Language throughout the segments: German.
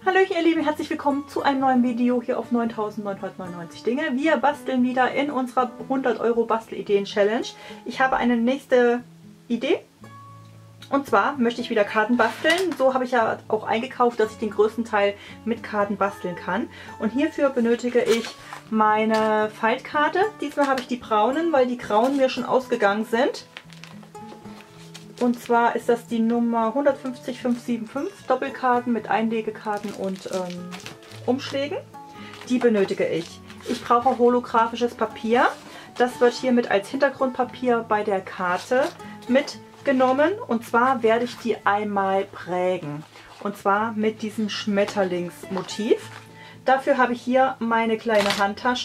Hallöchen ihr Lieben, herzlich willkommen zu einem neuen Video hier auf 9.999 Dinge. Wir basteln wieder in unserer 100 € Bastelideen-Challenge. Ich habe eine nächste Idee und zwar möchte ich wieder Karten basteln. So habe ich ja auch eingekauft, dass ich den größten Teil mit Karten basteln kann. Und hierfür benötige ich meine Faltkarte. Diesmal habe ich die braunen, weil die grauen mir schon ausgegangen sind. Und zwar ist das die Nummer 150575, Doppelkarten mit Einlegekarten und Umschlägen. Die benötige ich. Ich brauche holographisches Papier. Das wird hiermit als Hintergrundpapier bei der Karte mitgenommen. Und zwar werde ich die einmal prägen. Und zwar mit diesem Schmetterlingsmotiv. Dafür habe ich hier meine kleine Handtasche.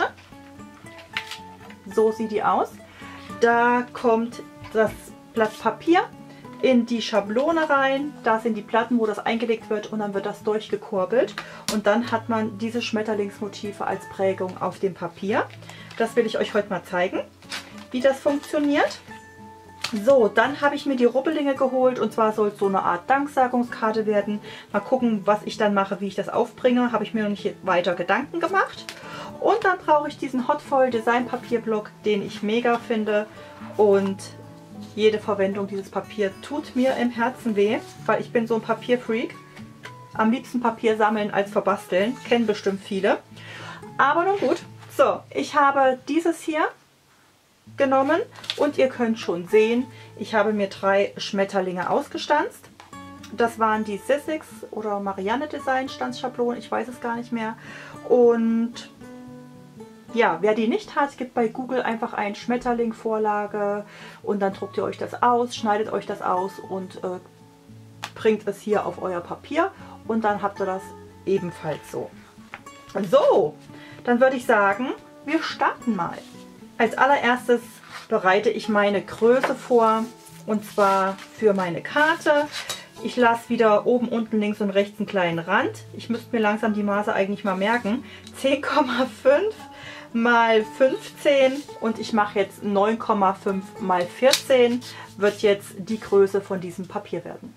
So sieht die aus. Da kommt das Blatt Papier in die Schablone rein, da sind die Platten, wo das eingelegt wird und dann wird das durchgekurbelt und dann hat man diese Schmetterlingsmotive als Prägung auf dem Papier. Das will ich euch heute mal zeigen, wie das funktioniert. So, dann habe ich mir die Rubbelinge geholt und zwar soll es so eine Art Danksagungskarte werden. Mal gucken, was ich dann mache, wie ich das aufbringe, habe ich mir noch nicht weiter Gedanken gemacht. Und dann brauche ich diesen Hot Foil Design Papierblock, den ich mega finde und jede Verwendung dieses Papiers tut mir im Herzen weh, weil ich bin so ein Papierfreak. Am liebsten Papier sammeln als verbasteln, kennen bestimmt viele. Aber nun gut. So, ich habe dieses hier genommen und ihr könnt schon sehen, ich habe mir 3 Schmetterlinge ausgestanzt. Das waren die Sizzix oder Marianne Design Stanzschablonen, ich weiß es gar nicht mehr. Und ja, wer die nicht hat, gibt bei Google einfach ein Schmetterling-Vorlage und dann druckt ihr euch das aus, schneidet euch das aus und bringt es hier auf euer Papier und dann habt ihr das ebenfalls so. So, dann würde ich sagen, wir starten mal. Als allererstes bereite ich meine Größe vor und zwar für meine Karte. Ich lasse wieder oben, unten, links und rechts einen kleinen Rand. Ich müsste mir langsam die Maße eigentlich mal merken. 10,5 mal 15 und ich mache jetzt 9,5 mal 14 wird jetzt die Größe von diesem Papier werden.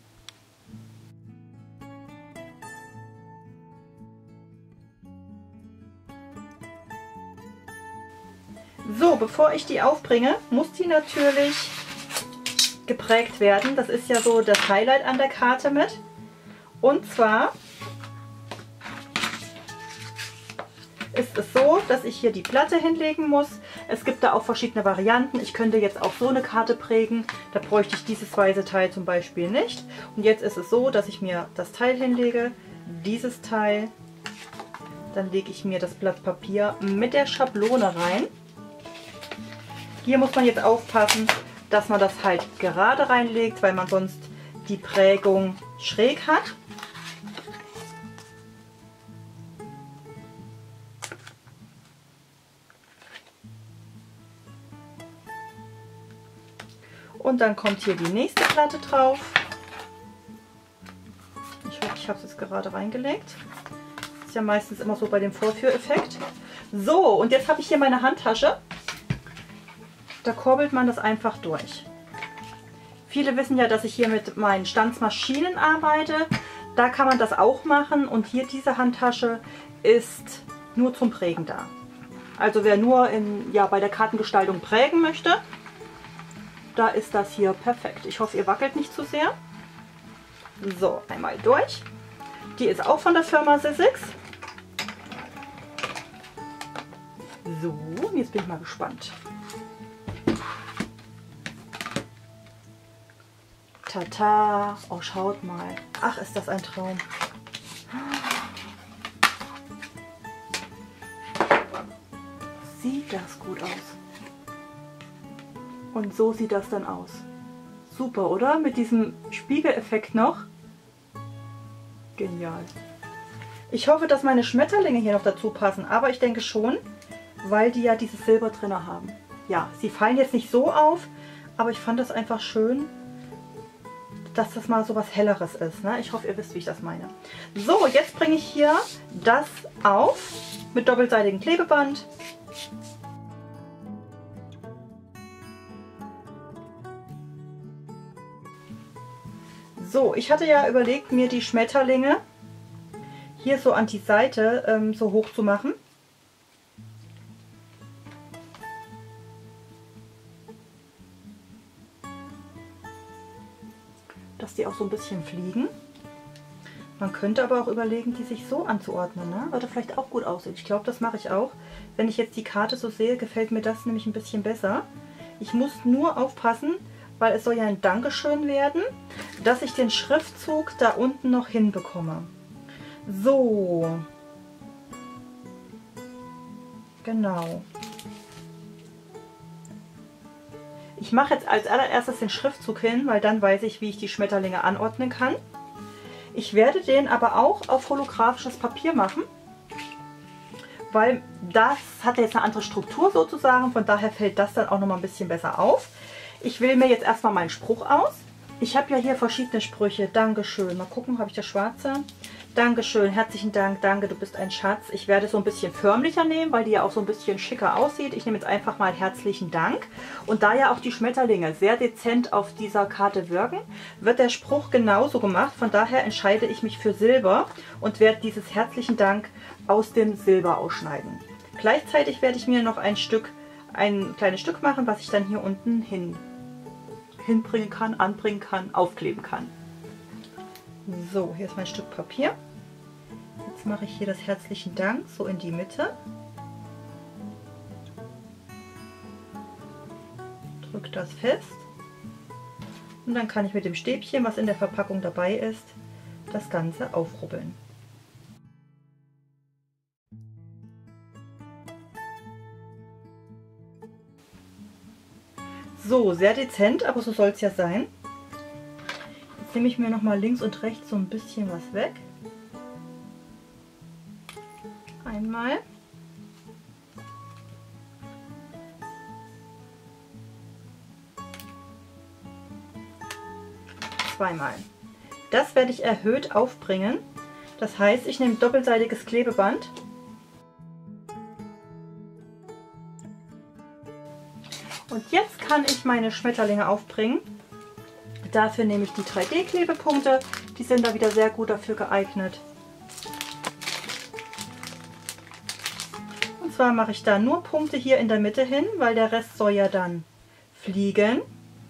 So, bevor ich die aufbringe, muss die natürlich geprägt werden. Das ist ja so das Highlight an der Karte mit. Und zwar ist es so, dass ich hier die Platte hinlegen muss. Es gibt da auch verschiedene Varianten. Ich könnte jetzt auch so eine Karte prägen. Da bräuchte ich dieses weiße Teil zum Beispiel nicht. Und jetzt ist es so, dass ich mir das Teil hinlege, dieses Teil. Dann lege ich mir das Blatt Papier mit der Schablone rein. Hier muss man jetzt aufpassen, dass man das halt gerade reinlegt, weil man sonst die Prägung schräg hat. Und dann kommt hier die nächste Platte drauf. Ich hoffe, ich habe es jetzt gerade reingelegt. Ist ja meistens immer so bei dem Vorführeffekt. So, und jetzt habe ich hier meine Handtasche. Da kurbelt man das einfach durch. Viele wissen ja, dass ich hier mit meinen Stanzmaschinen arbeite. Da kann man das auch machen. Und hier diese Handtasche ist nur zum Prägen da. Also wer nur bei der Kartengestaltung prägen möchte, da ist das hier perfekt. Ich hoffe, ihr wackelt nicht zu sehr. So, einmal durch. Die ist auch von der Firma Sizzix. So, jetzt bin ich mal gespannt. Tata! Oh, schaut mal. Ach, ist das ein Traum. Sieht das gut aus. Und so sieht das dann aus. Super, oder? Mit diesem Spiegeleffekt noch. Genial. Ich hoffe, dass meine Schmetterlinge hier noch dazu passen, aber ich denke schon, weil die ja dieses Silber drin haben. Ja, sie fallen jetzt nicht so auf, aber ich fand das einfach schön, dass das mal so was Helleres ist. Ne? Ich hoffe, ihr wisst, wie ich das meine. So, jetzt bringe ich hier das auf mit doppelseitigem Klebeband. So, ich hatte ja überlegt, mir die Schmetterlinge hier so an die Seite so hoch zu machen. Dass die auch so ein bisschen fliegen. Man könnte aber auch überlegen, die sich so anzuordnen, ne? Würde vielleicht auch gut aussehen. Ich glaube, das mache ich auch. Wenn ich jetzt die Karte so sehe, gefällt mir das nämlich ein bisschen besser. Ich muss nur aufpassen, weil es soll ja ein Dankeschön werden, dass ich den Schriftzug da unten noch hinbekomme. So. Genau. Ich mache jetzt als allererstes den Schriftzug hin, weil dann weiß ich, wie ich die Schmetterlinge anordnen kann. Ich werde den aber auch auf holographisches Papier machen, weil das hat jetzt eine andere Struktur sozusagen, von daher fällt das dann auch noch mal ein bisschen besser auf. Ich wähle mir jetzt erstmal meinen Spruch aus. Ich habe ja hier verschiedene Sprüche. Dankeschön. Mal gucken, habe ich das schwarze? Dankeschön, herzlichen Dank, danke, du bist ein Schatz. Ich werde es so ein bisschen förmlicher nehmen, weil die ja auch so ein bisschen schicker aussieht. Ich nehme jetzt einfach mal herzlichen Dank. Und da ja auch die Schmetterlinge sehr dezent auf dieser Karte wirken, wird der Spruch genauso gemacht. Von daher entscheide ich mich für Silber und werde dieses herzlichen Dank aus dem Silber ausschneiden. Gleichzeitig werde ich mir noch ein kleines Stück machen, was ich dann hier unten hinbringen kann, anbringen kann, aufkleben kann. So, hier ist mein Stück Papier. Jetzt mache ich hier das herzlichen Dank so in die Mitte. Drücke das fest. Und dann kann ich mit dem Stäbchen, was in der Verpackung dabei ist, das Ganze aufrubbeln. So, sehr dezent, aber so soll es ja sein. Jetzt nehme ich mir noch mal links und rechts so ein bisschen was weg. Einmal. Zweimal. Das werde ich erhöht aufbringen. Das heißt, ich nehme doppelseitiges Klebeband. Und jetzt kann ich meine Schmetterlinge aufbringen. Dafür nehme ich die 3D-Klebepunkte, die sind da wieder sehr gut dafür geeignet. Und zwar mache ich da nur Punkte hier in der Mitte hin, weil der Rest soll ja dann fliegen.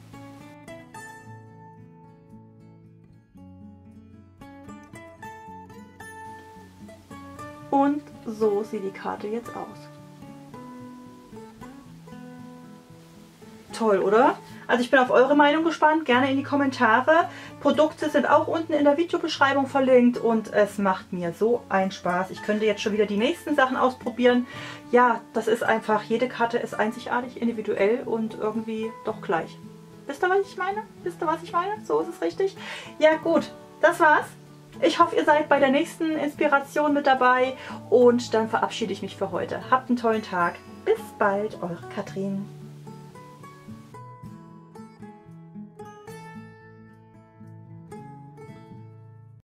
Und so sieht die Karte jetzt aus. Toll, oder? Also ich bin auf eure Meinung gespannt, gerne in die Kommentare. Produkte sind auch unten in der Videobeschreibung verlinkt und es macht mir so einen Spaß. Ich könnte jetzt schon wieder die nächsten Sachen ausprobieren. Ja, das ist einfach, jede Karte ist einzigartig, individuell und irgendwie doch gleich. Wisst ihr, was ich meine? Wisst ihr, was ich meine? So ist es richtig. Ja gut, das war's. Ich hoffe, ihr seid bei der nächsten Inspiration mit dabei und dann verabschiede ich mich für heute. Habt einen tollen Tag. Bis bald, eure Katrin.